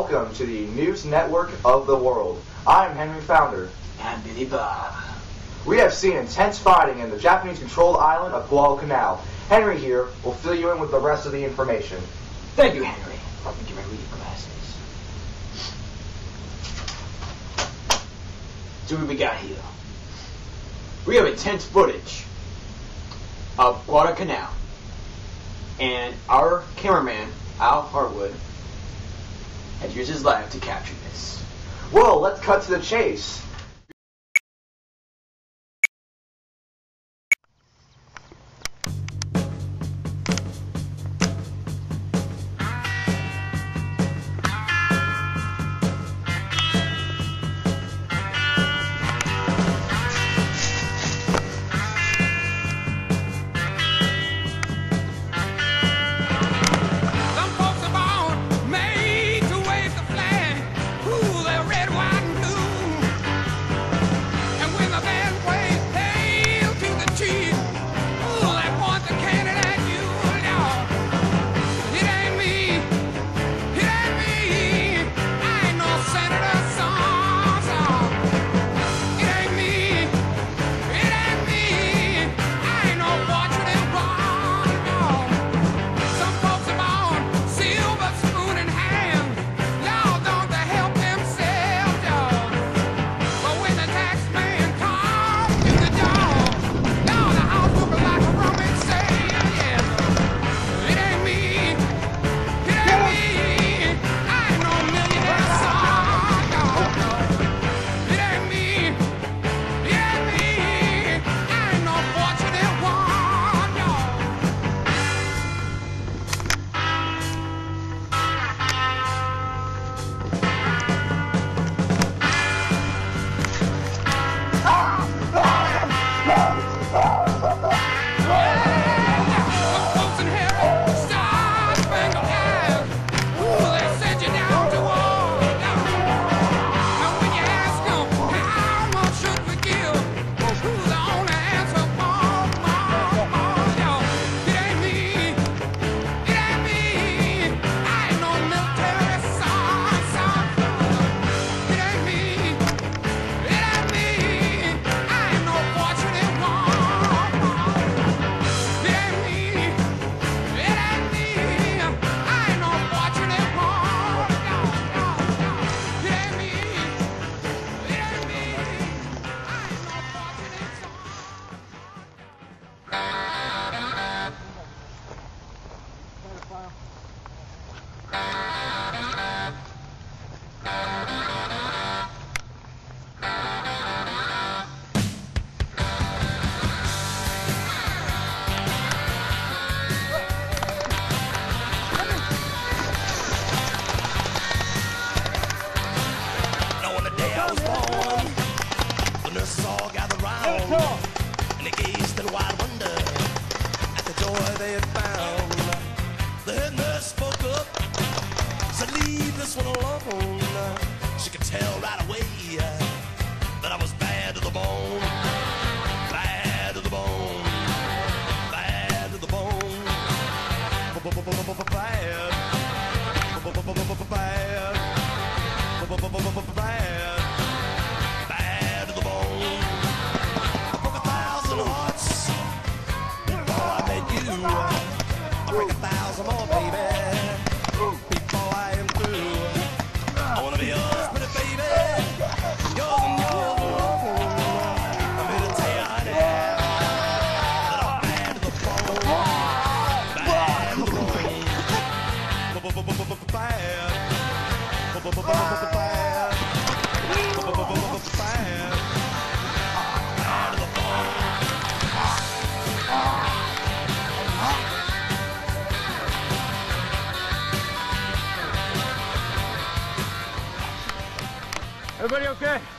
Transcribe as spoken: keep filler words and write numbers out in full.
Welcome to the news network of the world. I'm Henry Founder. I'm Billy Bob. We have seen intense fighting in the Japanese-controlled island of Guadalcanal. Henry here will fill you in with the rest of the information. Thank you, Henry. Let me get my reading glasses. So what we got here? We have intense footage of Guadalcanal, and our cameraman, Al Harwood, has used his life to capture this. Well, let's cut to the chase. And they gazed in wide wonder at the joy they had found. The head nurse spoke up, said, "Leave this one alone." She could tell right away that I was bad to the bone, bad to the bone, bad to the bone, bad, bad, bad, bad. I'll break a thousand more, baby, before I am through. I wanna be yours, pretty baby, yours and yours alone. I'm here to tell you, honey, that I'm bad to the bone, bad to the bone, bad, bad, bad, bad. Everybody okay?